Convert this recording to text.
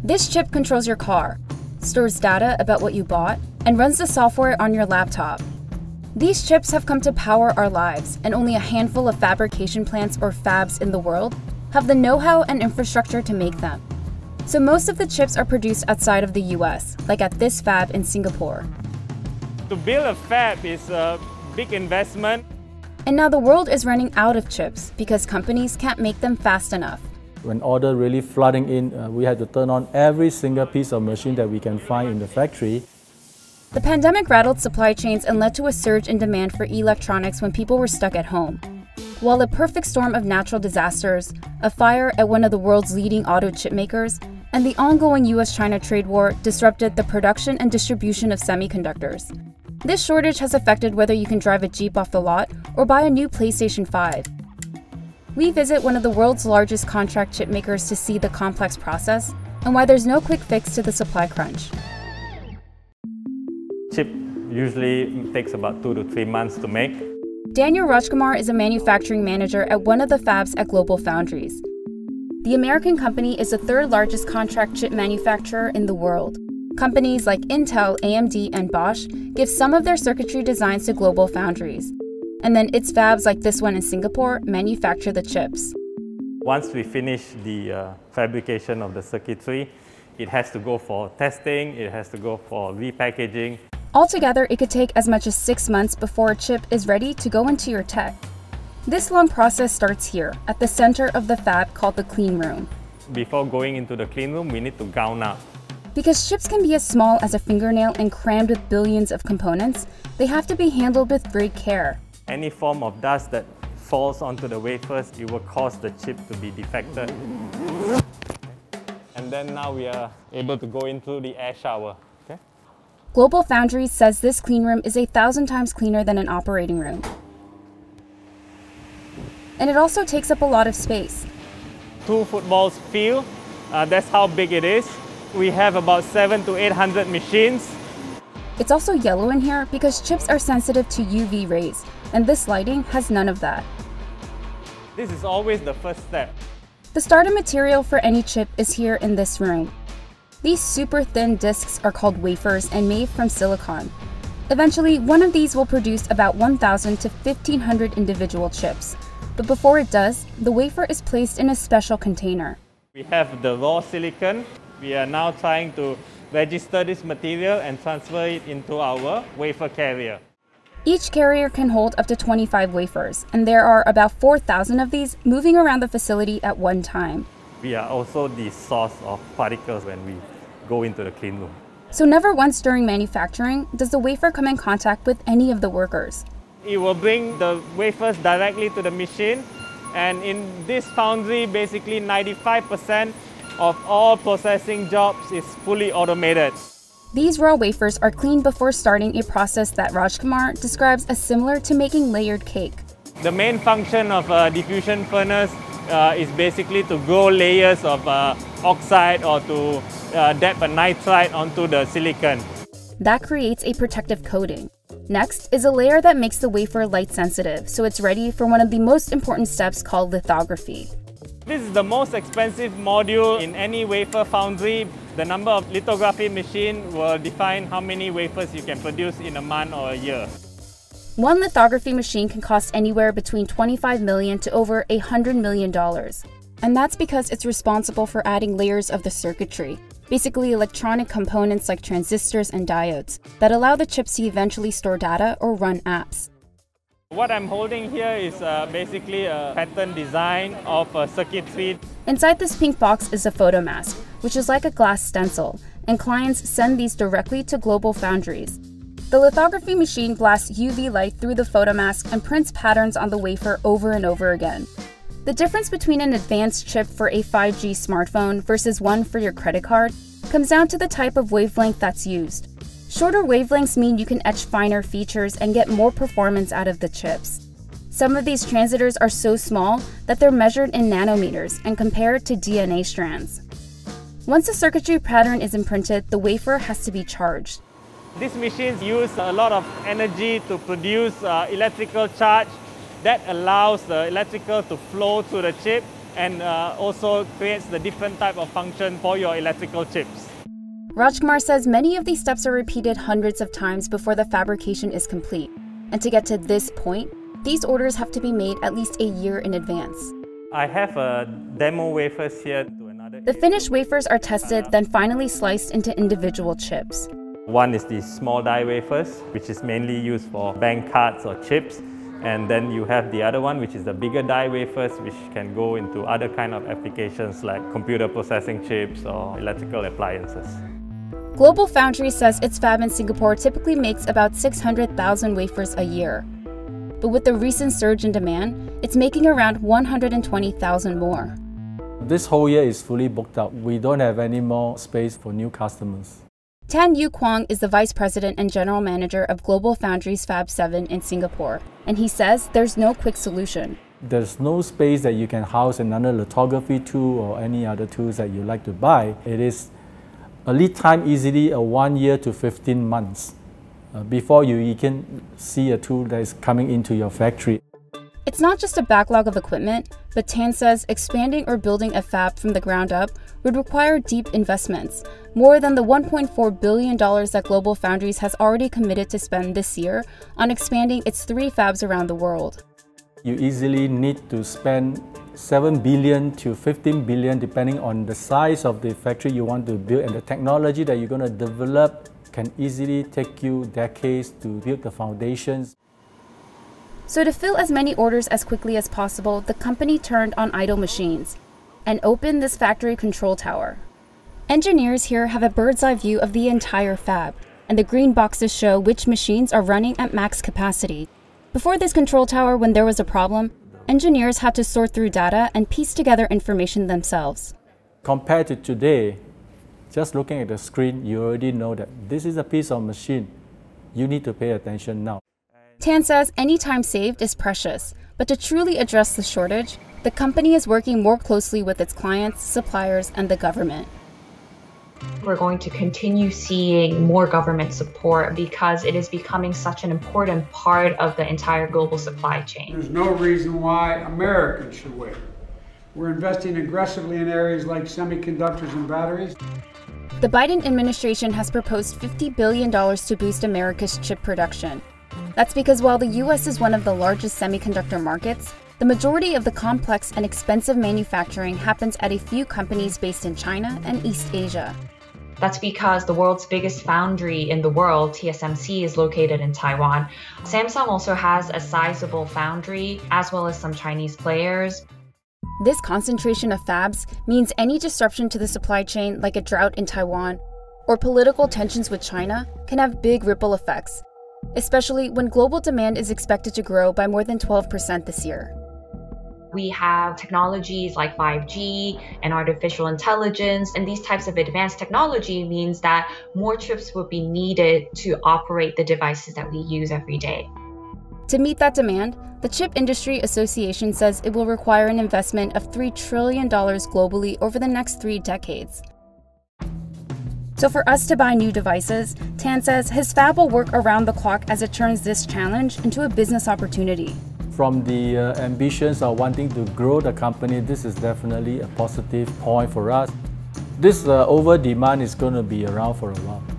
This chip controls your car, stores data about what you bought, and runs the software on your laptop. These chips have come to power our lives, and only a handful of fabrication plants or fabs in the world have the know-how and infrastructure to make them. So most of the chips are produced outside of the US, like at this fab in Singapore. To build a fab is a big investment. And now the world is running out of chips because companies can't make them fast enough. When order really flooding in, we had to turn on every single piece of machine that we can find in the factory. The pandemic rattled supply chains and led to a surge in demand for electronics when people were stuck at home. While a perfect storm of natural disasters, a fire at one of the world's leading auto chip makers, and the ongoing US-China trade war disrupted the production and distribution of semiconductors. This shortage has affected whether you can drive a Jeep off the lot or buy a new PlayStation 5. We visit one of the world's largest contract chip makers to see the complex process and why there's no quick fix to the supply crunch. Chip usually takes about 2 to 3 months to make. Daniel Rajkumar is a manufacturing manager at one of the fabs at Global Foundries. The American company is the third largest contract chip manufacturer in the world. Companies like Intel, AMD, and Bosch give some of their circuitry designs to Global Foundries. And then its fabs like this one in Singapore manufacture the chips. Once we finish the fabrication of the circuitry, it has to go for testing, it has to go for repackaging. Altogether, it could take as much as 6 months before a chip is ready to go into your tech. This long process starts here, at the center of the fab called the clean room. Before going into the clean room, we need to gown up. Because chips can be as small as a fingernail and crammed with billions of components, they have to be handled with great care. Any form of dust that falls onto the wafers, it will cause the chip to be defected. And then now we are able to go into the air shower. Okay? Global Foundries says this clean room is 1,000 times cleaner than an operating room. And it also takes up a lot of space. 2 football field, that's how big it is. We have about 700 to 800 machines. It's also yellow in here because chips are sensitive to UV rays, and this lighting has none of that. This is always the first step. The starting material for any chip is here in this room. These super thin discs are called wafers and made from silicon. Eventually, one of these will produce about 1,000 to 1,500 individual chips. But before it does, the wafer is placed in a special container. We have the raw silicon. We are now trying to register this material and transfer it into our wafer carrier. Each carrier can hold up to 25 wafers, and there are about 4,000 of these moving around the facility at one time. We are also the source of particles when we go into the clean room. So never once during manufacturing does the wafer come in contact with any of the workers. It will bring the wafers directly to the machine, and in this foundry, basically 95% of all processing jobs is fully automated. These raw wafers are cleaned before starting a process that Rajkumar describes as similar to making layered cake. The main function of a diffusion furnace is basically to grow layers of oxide or to dab a nitride onto the silicon. That creates a protective coating. Next is a layer that makes the wafer light sensitive, so it's ready for one of the most important steps called lithography. This is the most expensive module in any wafer foundry. The number of lithography machine will define how many wafers you can produce in a month or a year. One lithography machine can cost anywhere between $25 million to over $100 million. And that's because it's responsible for adding layers of the circuitry, basically electronic components like transistors and diodes, that allow the chips to eventually store data or run apps. What I'm holding here is basically a pattern design of a circuitry. Inside this pink box is a photomask, which is like a glass stencil, and clients send these directly to Global Foundries. The lithography machine blasts UV light through the photomask and prints patterns on the wafer over and over again. The difference between an advanced chip for a 5G smartphone versus one for your credit card comes down to the type of wavelength that's used. Shorter wavelengths mean you can etch finer features and get more performance out of the chips. Some of these transistors are so small that they're measured in nanometers and compared to DNA strands. Once the circuitry pattern is imprinted, the wafer has to be charged. These machines use a lot of energy to produce electrical charge that allows the electrical to flow through the chip and also creates the different type of function for your electrical chips. Rajkumar says many of these steps are repeated hundreds of times before the fabrication is complete. And to get to this point, these orders have to be made at least a year in advance. I have a demo wafers here to another. The finished wafers are tested, then finally sliced into individual chips. One is the small die wafers, which is mainly used for bank cards or chips. And then you have the other one, which is the bigger die wafers, which can go into other kind of applications like computer processing chips or electrical appliances. GlobalFoundries says its fab in Singapore typically makes about 600,000 wafers a year. But with the recent surge in demand, it's making around 120,000 more. This whole year is fully booked out. We don't have any more space for new customers. Tan Yu Kwong is the Vice President and General Manager of GlobalFoundries Fab 7 in Singapore, and he says there's no quick solution. There's no space that you can house another lithography tool or any other tools that you like to buy. It is a lead time easily 1 year to 15 months before you can see a tool that is coming into your factory. It's not just a backlog of equipment, but Tan says expanding or building a fab from the ground up would require deep investments, more than the $1.4 billion that GlobalFoundries has already committed to spend this year on expanding its 3 fabs around the world. You easily need to spend 7 billion to 15 billion depending on the size of the factory you want to build, and the technology that you're going to develop can easily take you decades to build the foundations. So to fill as many orders as quickly as possible, the company turned on idle machines and opened this factory control tower. Engineers here have a bird's eye view of the entire fab, and the green boxes show which machines are running at max capacity. Before this control tower, when there was a problem, engineers had to sort through data and piece together information themselves. Compared to today, just looking at the screen, you already know that this is a piece of machine. You need to pay attention now. Tan says any time saved is precious, but to truly address the shortage, the company is working more closely with its clients, suppliers, and the government. We're going to continue seeing more government support because it is becoming such an important part of the entire global supply chain. There's no reason why Americans should wait. We're investing aggressively in areas like semiconductors and batteries. The Biden administration has proposed $50 billion to boost America's chip production. That's because while the US is one of the largest semiconductor markets, the majority of the complex and expensive manufacturing happens at a few companies based in China and East Asia. That's because the world's biggest foundry in the world, TSMC, is located in Taiwan. Samsung also has a sizable foundry, as well as some Chinese players. This concentration of fabs means any disruption to the supply chain, like a drought in Taiwan or political tensions with China, can have big ripple effects, especially when global demand is expected to grow by more than 12% this year. We have technologies like 5G and artificial intelligence, and these types of advanced technology means that more chips will be needed to operate the devices that we use every day. To meet that demand, the Chip Industry Association says it will require an investment of $3 trillion globally over the next 3 decades. So for us to buy new devices, Tan says his fab will work around the clock as it turns this challenge into a business opportunity. From the ambitions of wanting to grow the company, this is definitely a positive point for us. This over demand is going to be around for a while.